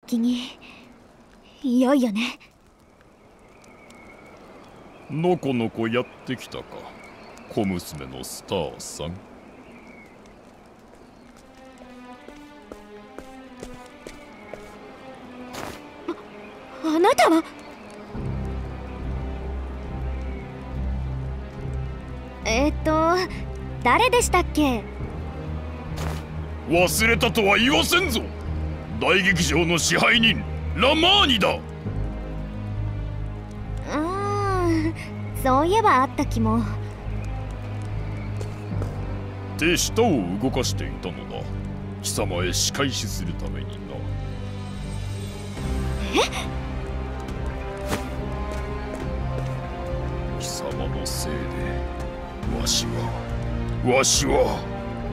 時にいよいよね。 のこのこやってきたか、小娘のスターさん。 あなたは。誰でしたっけ？ 忘れたとは言わせんぞ。大劇場の支配人ラマーニだ。 そういえばあった気も。 手下を動かしていたのだ。貴様へ仕返しするためにな。貴様のせいでわしは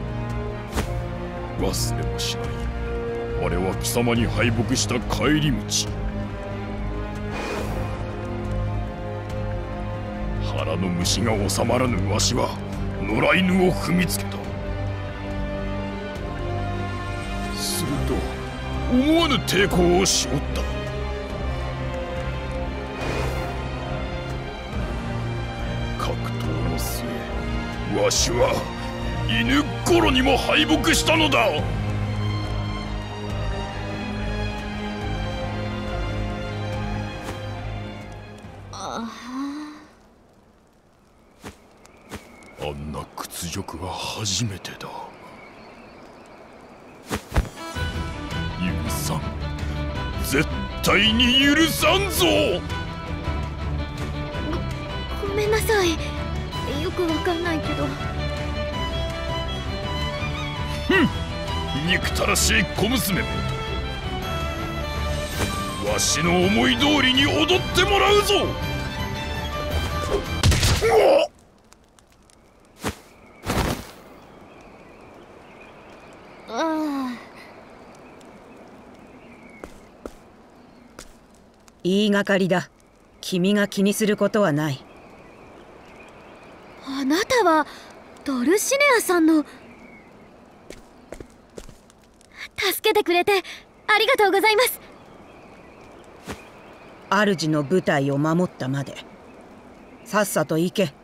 忘れもしない。あれは貴様に敗北した帰り道。腹の虫が収まらぬわしは野良犬を踏みつけた。すると思わぬ抵抗をしおった。格闘の末わしは犬ゴロにも敗北したのだ。あんな屈辱は初めてだ。許さん。絶対に許さんぞ。 ごめんなさい。よくわかんないけど。 憎たらしい小娘め。わしの思い通りに踊ってもらうぞ。 言いがかりだ。君が気にすることはない。 あなたはドルシネアさんの。助けてくれてありがとうございます。 主の部隊を守ったまでさっさと行け。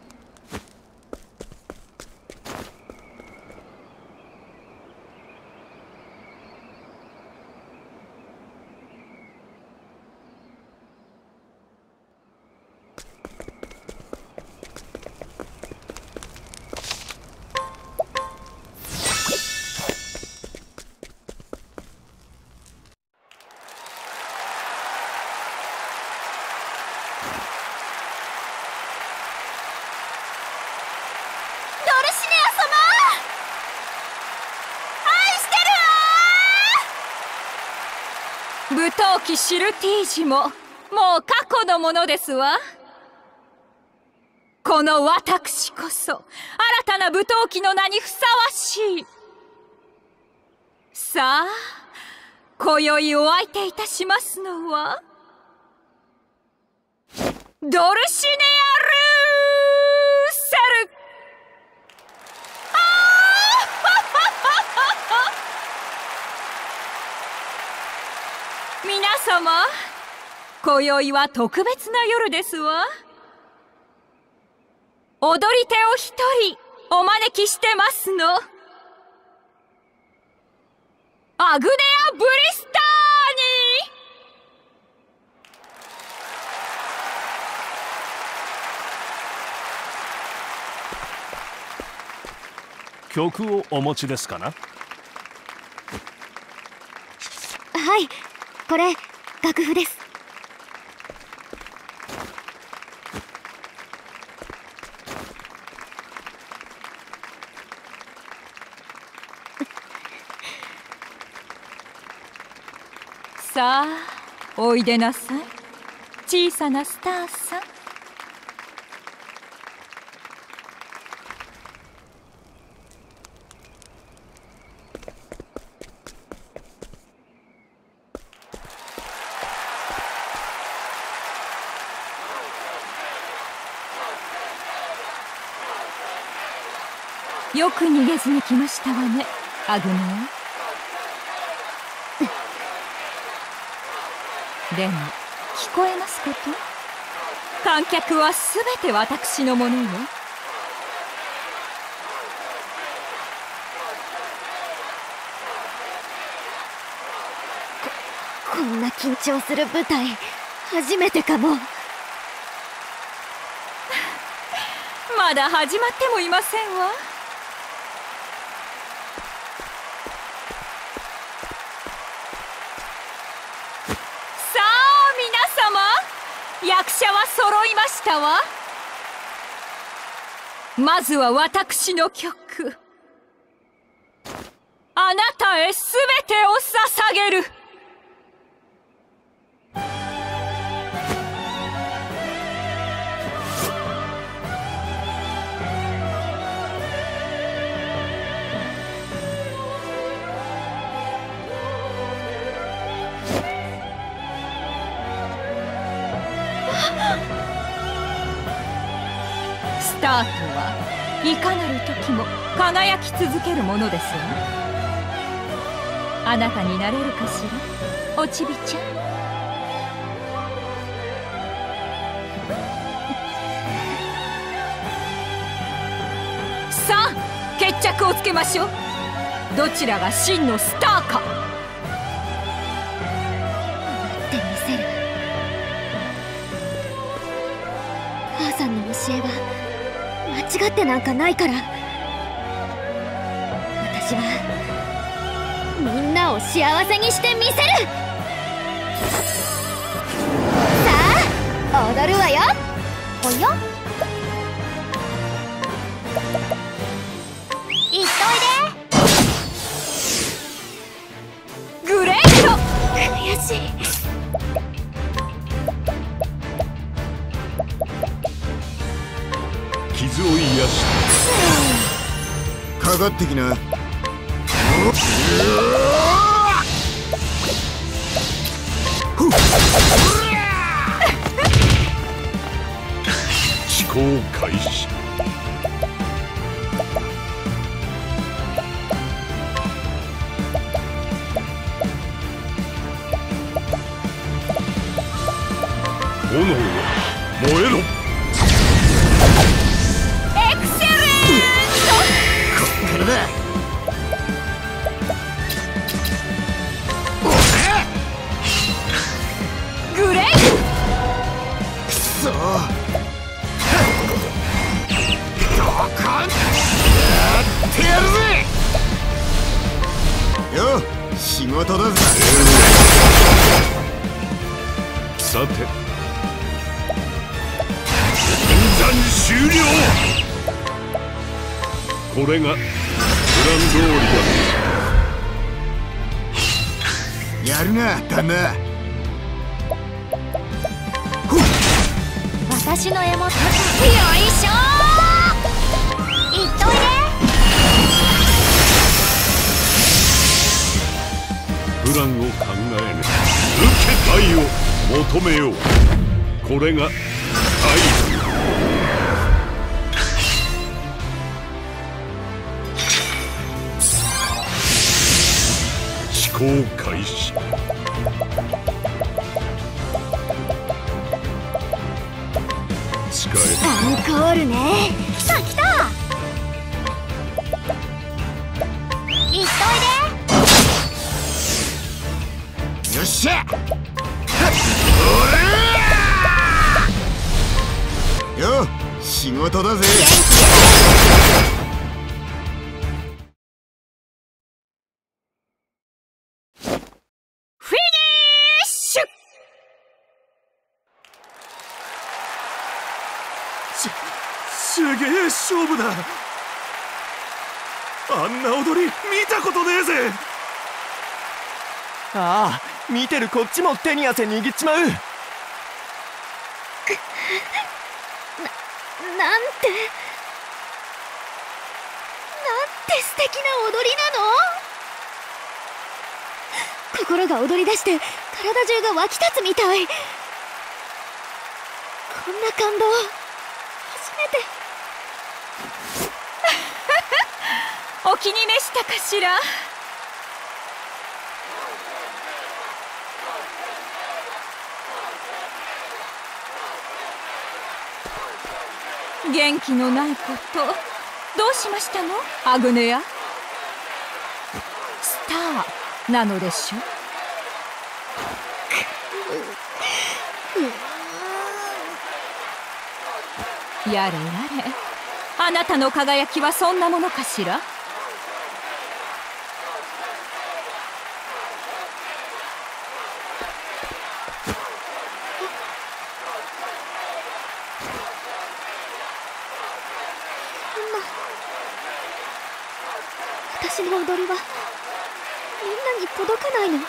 武闘騎シルティージももう過去のものですわ。この私こそ新たな武闘騎の名にふさわしい。さあ今宵お相手いたしますのはドルシネア・ルーセル。皆様、今宵は特別な夜ですわ。踊り手を一人お招きしてますの。アグネア・ブリスターニ。曲をお持ちですかな？ はい、これ楽譜です。 さあおいでなさい、小さなスターさん。よく逃げずに来ましたわね、アグネア。 でも聞こえますこと？観客はすべて私のものよ。 こんな緊張する舞台初めてかも。 まだ始まってもいませんわ。さあ皆様、役者は揃いましたわ。まずは私の曲、あなたへすべてを捧げる。スタートはいかなる時も輝き続けるものですわ。あなたになれるかしら、おちびちゃん。さあ決着をつけましょう。どちらが真のスターか。 ってみせる。母さんの教えは間違ってなんかないから。私はみんなを幸せにしてみせる。さあ踊るわよ。およ、いっといで。 グレート。 悔しい。 傷を癒しかかってきな。 思考開始。炎よ燃えろ。 エクセレンこっからだ。 ト。グレイくそー。ドカンやってやるぜ。よっ、仕事だぜ。 さて演算終了。これがプラン通りだ。 やるな旦那。 私の絵も高い。よいしょー。いっといで。 プランを考えぬ。受けたいを求めよう。これが愛。思考開始。使アンコールね。来た来た。いっといで。 よっしゃ。よっ、仕事だぜ。 フィニッシュ。 すげえ勝負だ。あんな踊り見たことねえぜ。 ああ、見てるこっちも手に汗握っちまう。 なんて素敵な踊りなの。心が踊り出して体中が湧き立つみたい。こんな感動初めて。 お気に召したかしら。 元気のないことどうしましたのアグネア？スターなのでしょ？やれやれ、あなたの輝きはそんなものかしら？ 私の踊りはみんなに届かないの？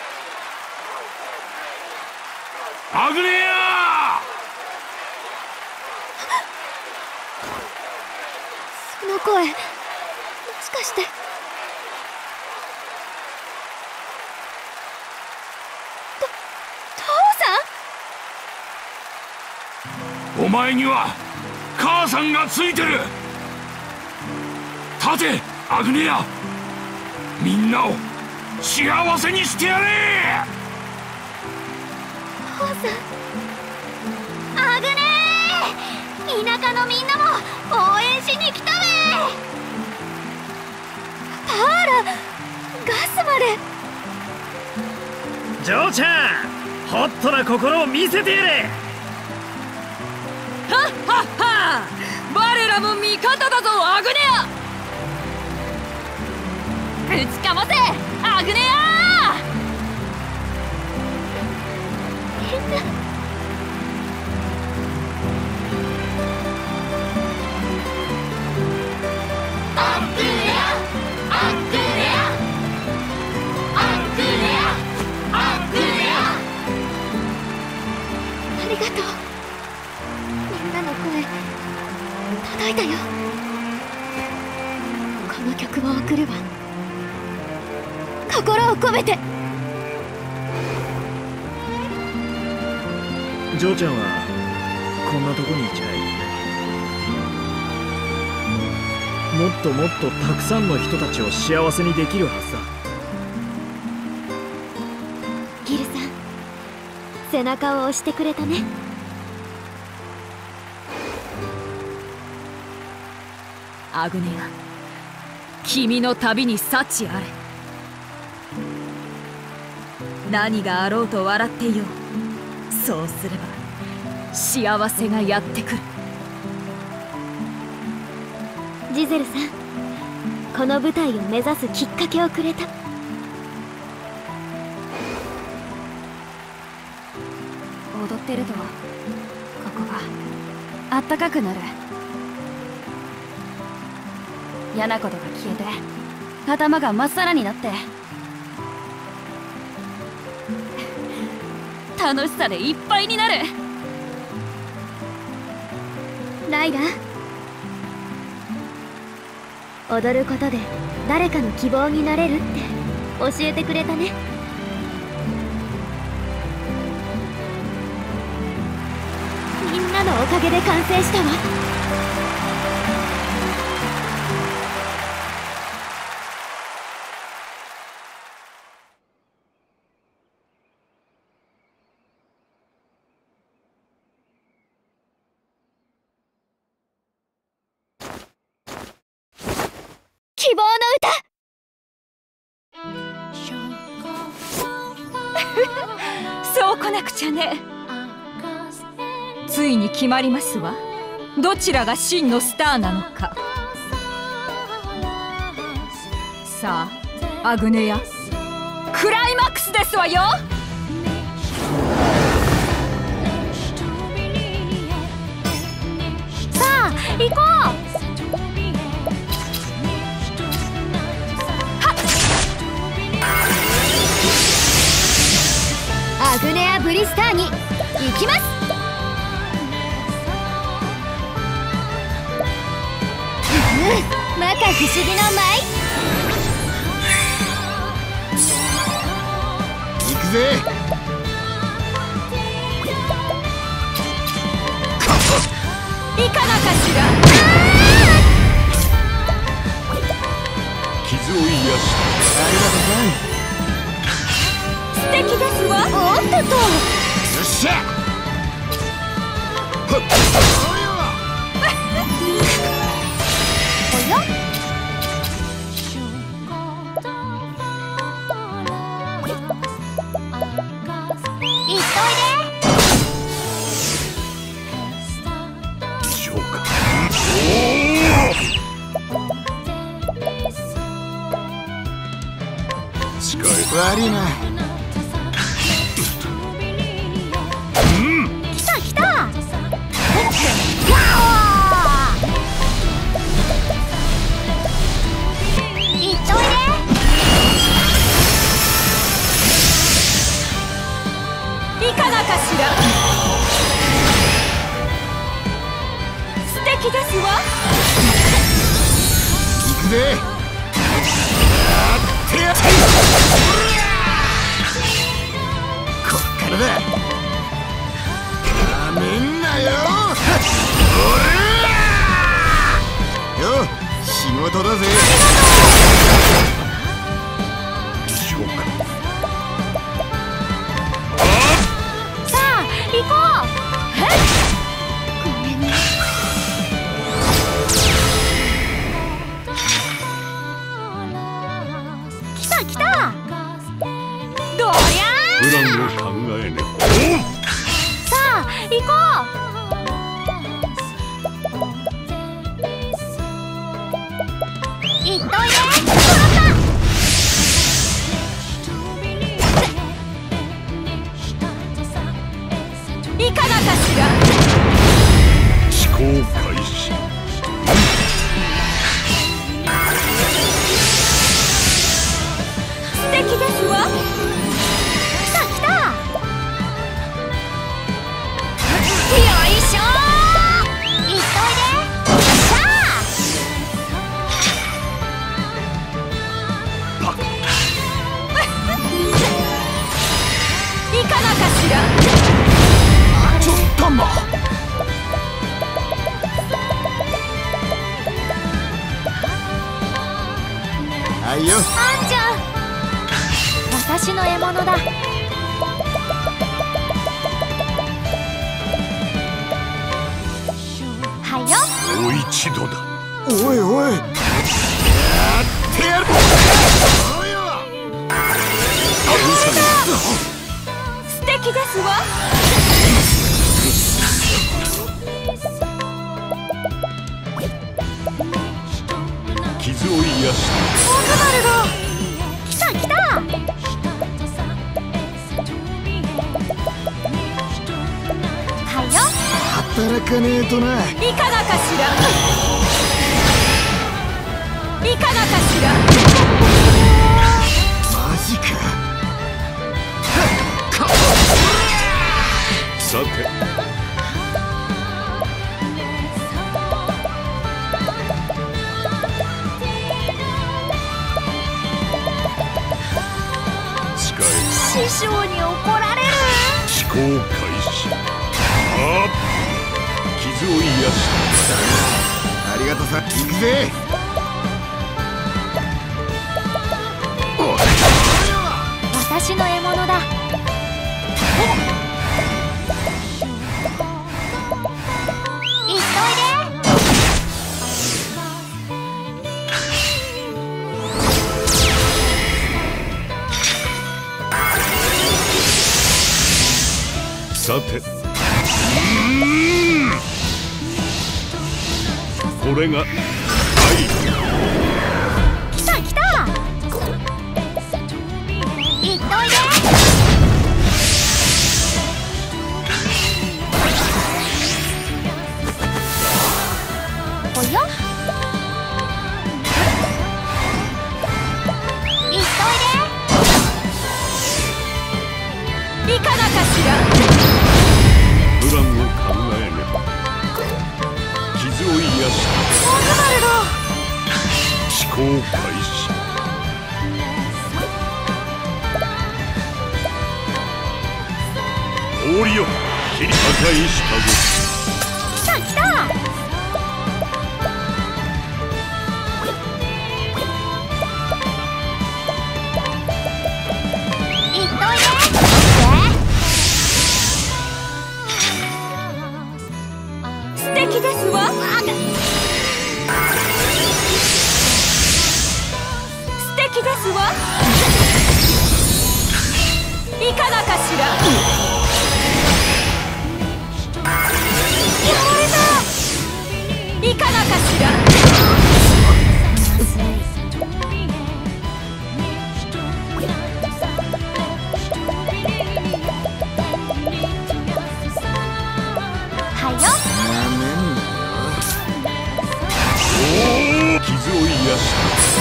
アグネア！ その声、もしかして父さん？ お前には母さんがついてる。立てアグネア、みんなを幸せにしてやれ。 父さん、アグネー、田舎のみんなも応援しに来たべ。パーラ、ガスまで。 ジョーちゃん、ホットな心を見せてやれ。 はっはっは、我らも味方だぞアグネア。ぶちかませアグネア！ みんなアグネア、アグネア、アグネア、アグネア。 ありがとう。みんなの声届いたよ。この曲を送るわ、心を込めて。 ジョーちゃんはこんなとこにいちゃい。もっともっとたくさんの人たちを幸せにできるはずだ。 ギルさん、背中を押してくれたね。 アグネア、君の旅に幸あれ。何があろうと笑っていよう。そうすれば幸せがやってくる。 ジゼルさん、この舞台を目指すきっかけをくれた。踊ってるとここがあったかくなる。嫌なことが消えて頭がまっさらになって、楽しさでいっぱいになる。ライラ、踊ることで誰かの希望になれるって教えてくれたね。みんなのおかげで完成したわ。希望の歌そうこなくちゃね。ついに決まりますわ、どちらが真のスターなのか。さあアグネア、クライマックスですわよ。 さあ行こう。アグネア・ブリスターに行きます。摩訶不思議の舞。 行くぜ。 いかがかしら。 傷を癒した。 ありがとうございます。 素敵ですわ。 おっとっと、 よっしゃ。 悪いな。 来た来た。わお。いっといで。 いかがかしら。素敵ですわ。 行くぜ。こっからだ。なめんなよ。よ、仕事だぜ。 そうか。 さあ行こう。ごめんね。来た来た。どりゃプランを考えねば。 さあ行こう。いっといで。 いかがかしら。 思考開始。 素敵ですわ。 来た来た。よいしょー。いっといで。さあいかがかしら。 ちょっとま。はいよ。 あんちゃん、私の獲物だ。はいよ。 もう一度だ。 おいおい。やってやる。 素敵ですわ。 傷を癒した。 オズバルド。来た来た。はいよ。 働かねえとな。 いかがかしら。いかがかしら。 マジか。 さて。 師匠に怒られる。 思考開始。傷を癒した。 ありがとさ。行くぜ。 私の獲物だ。いっといで。 さて。これが愛。 来た来た。いっといで。およ。いっといで。 いかがかしら。 プランを考えねば。傷を癒した。 オズバルド。 思考開始。氷よ、切り破壊したぞ。 来た来た。いっといで。 素敵ですわ。素敵ですわ。いかがかしら。いかがかしら。 癒した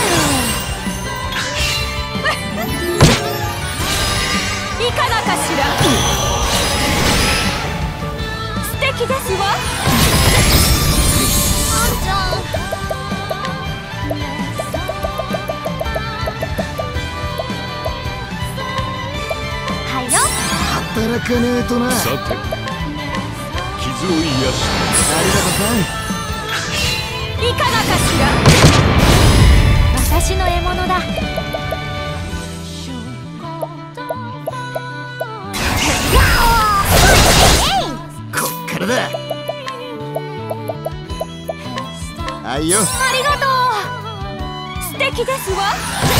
いかがかしら。素敵ですわ。 はいよ。 働かねえとな。 さて傷を癒したありがとさん。 いかがかしら。 私の獲物だ。 こっからだ。あいよ。 ありがとう。素敵ですわ。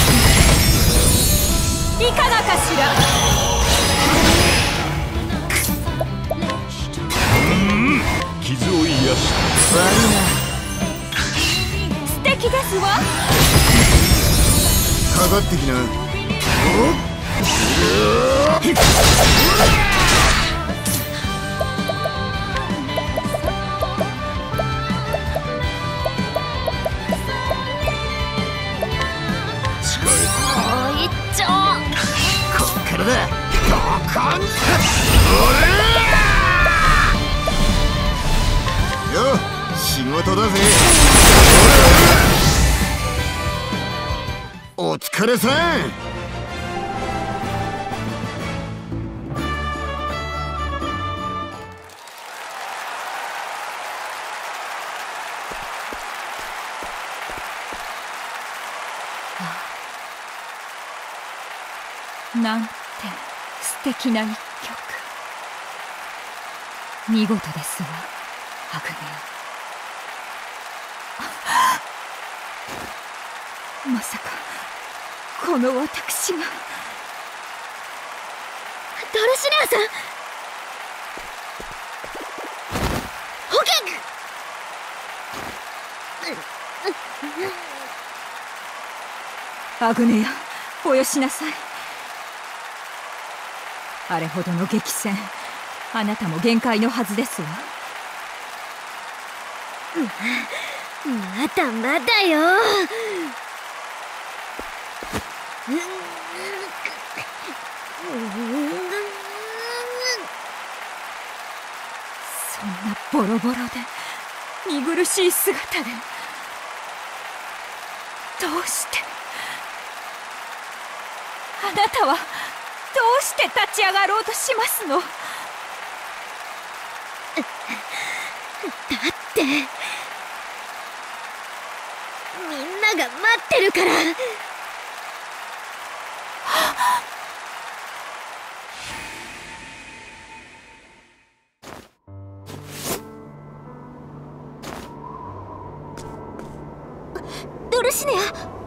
いかがかしら。 傷を癒した悪いな。 素敵ですわ。 かかってきな。 もう一丁。 こっからだ。ドカン。よっ、仕事だぜ。お疲れさん。 なんて素敵な一曲。見事ですわ、アグネア。まさかこの私が。 ドルシネアさん。ホケアグネア、およしなさい。あれほどの激戦、あなたも限界のはずですわ。 まだまだよ。 そんなボロボロで見苦しい姿で、どうしてあなたはどうして立ち上がろうとしますの。 だってみんなが待ってるから。ドルシネア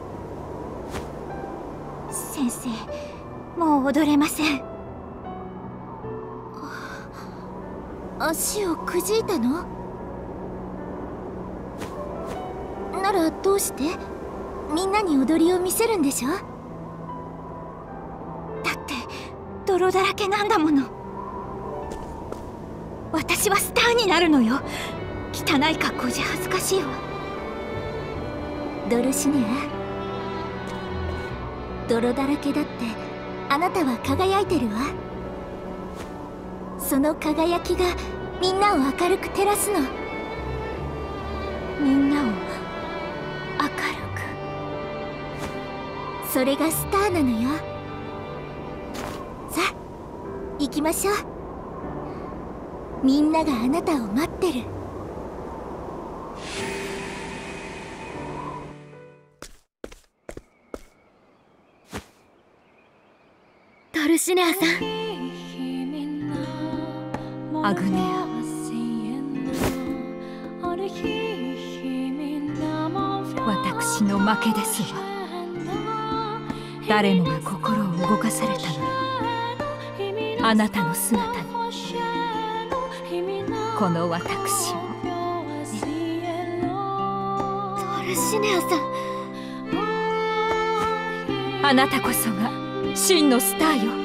先生、もう踊れません。足をくじいたの？ならどうして？みんなに踊りを見せるんでしょ？だって泥だらけなんだもの。私はスターになるのよ。汚い格好じゃ恥ずかしいわ。ドルシネア、泥だらけだってあなたは輝いてるわ。その輝きがみんなを明るく照らすの。みんなを明るく。それがスターなのよ。さあ行きましょう。みんながあなたを待ってる。ドルシネアさん。 アグネア、私の負けですわ。誰もが心を動かされたのに、あなたの姿にこの私も。 ドルシネアさん、 あなたこそが真のスターよ。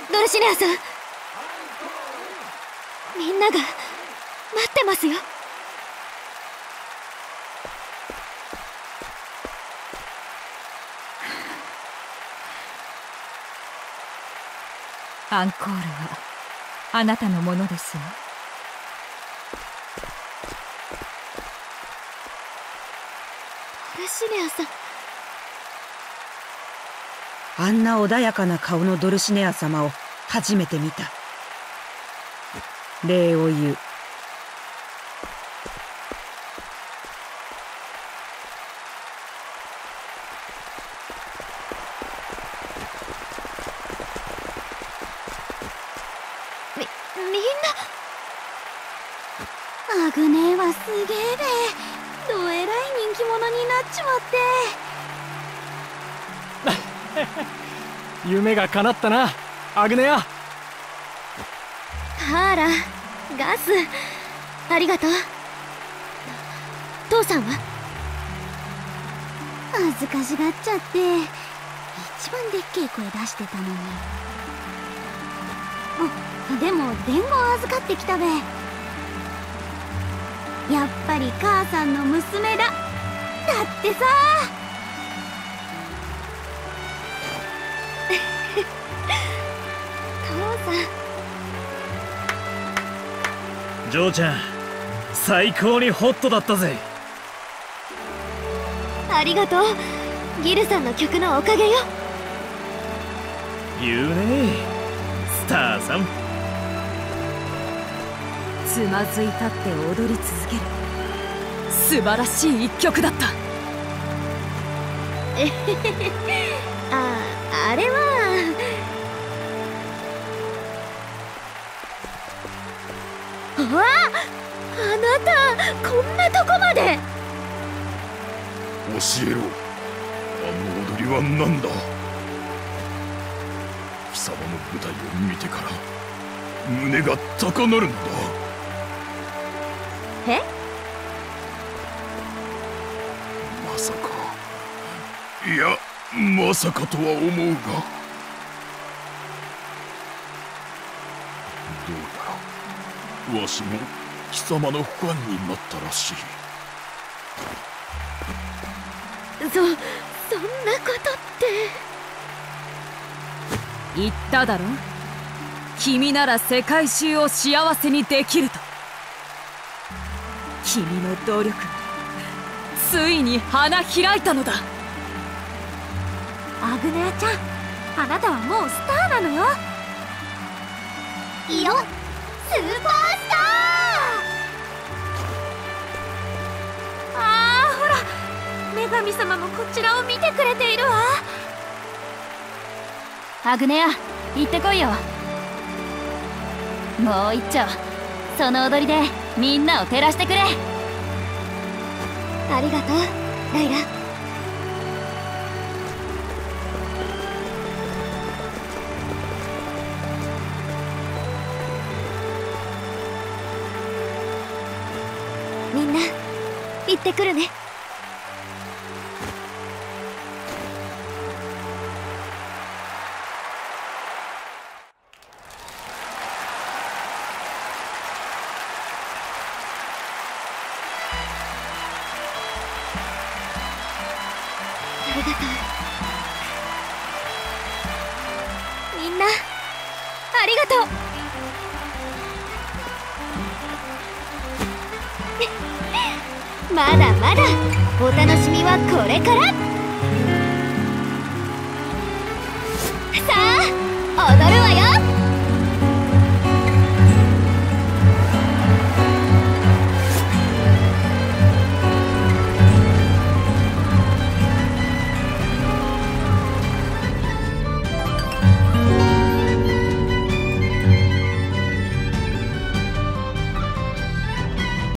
ドルシネアさん、みんなが待ってますよ。 アンコールはあなたのものですよ。 ドルシネアさん、 あんな穏やかな顔のドルシネア様を初めて見た。礼を言う。 みんな、アグネはすげえべ。どえらい人気者になっちまって。 夢が叶ったな、アグネア。 ターラ、ガス、ありがとう。父さんは恥ずかしがっちゃって、一番でっけえ声出してたのに。でも伝言預かってきたべ。やっぱり母さんの娘だ。だってさ。父さん。 ジョーちゃん、最高にホットだったぜ。 ありがとう。ギルさんの曲のおかげよ。 言うね、スターさん。 つまずいたって踊り続ける素晴らしい一曲だった。 あれはあなた、こんなとこまで。 教えろ、あの踊りは何だ。貴様の舞台を見てから胸が高鳴るのだ。 え？ まさか、いやまさかとは思うが、どうやらわしも貴様のファンになったらしい。 そんなことって。 言っただろ、君なら世界中を幸せにできると。君の努力がついに花開いたのだ。 アグネアちゃん、あなたはもうスターなのよ。よっ、スーパースター。ほら、女神様もこちらを見てくれているわ。アグネア、行ってこいよ。もう一丁、その踊りでみんなを照らしてくれ。ありがとう、ライラ。みんな、行ってくるね。ありがとう。みんな、ありがとう。まだまだお楽しみはこれから。さあ、踊るわ。